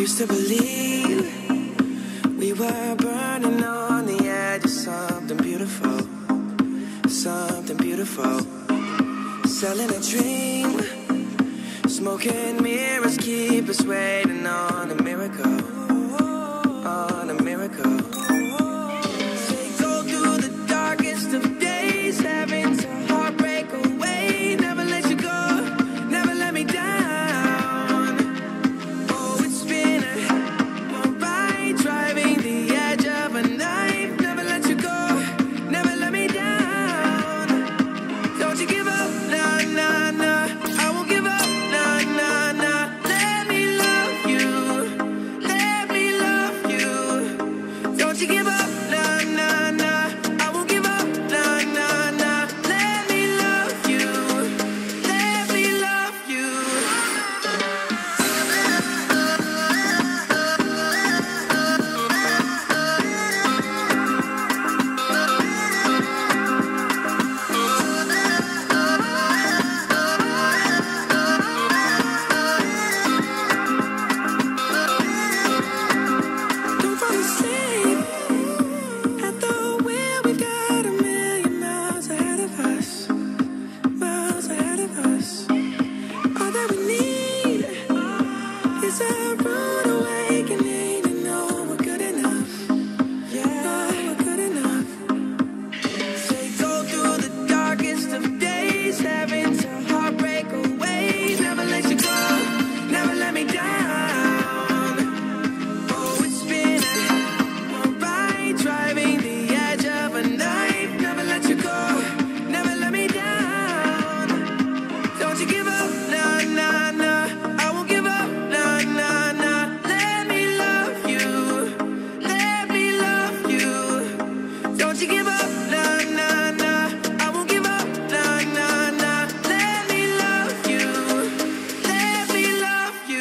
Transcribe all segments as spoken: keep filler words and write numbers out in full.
used to believe we were burning on the edge of something beautiful, something beautiful. Selling a dream, smoking mirrors keep us waiting on a miracle, on a miracle. Say go through the darkest of days, having to heartbreak away. Never let you go, never let me down. Oh, it's been a, a ride, driving the edge of a knife. Never let you go, never let me down. Don't you give up, nah, nah, nah. I won't give up, nah, nah, nah. Let me love you, let me love you. Don't you give up, nah, nah, nah. I won't give up, nah, nah, nah. Let me love you, let me love you. Don't fall asleep at the wheel. We've got a million miles ahead of us, miles ahead of us. All that we need is a rude awakening to know we're good enough. Yeah, we're good enough. Say go through the darkest of days, having to heartbreak away. Never let you go, never let me down. Oh, it's been a, a ride, driving the edge of a knife. Never let you go, never let me down. Don't you give up, nah, nah, nah. I won't give up, nah, nah, nah. Let me love you, let me love you. Don't you give up, nah, nah, nah. I won't give up, nah, nah, nah. Let me love you, let me love you.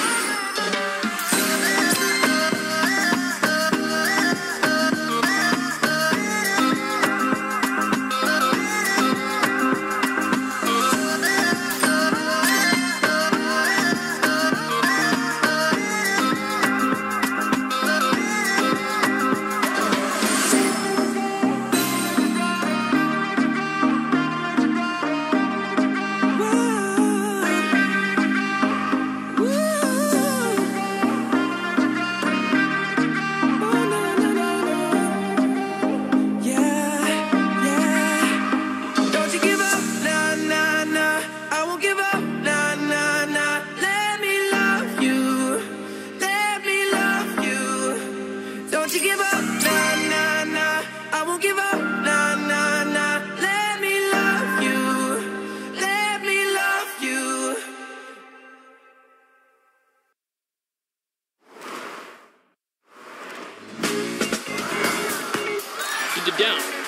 Don't you give up, nah, nah, nah. I won't give up, nah, nah, nah. Let me love you, let me love you. Keep it down.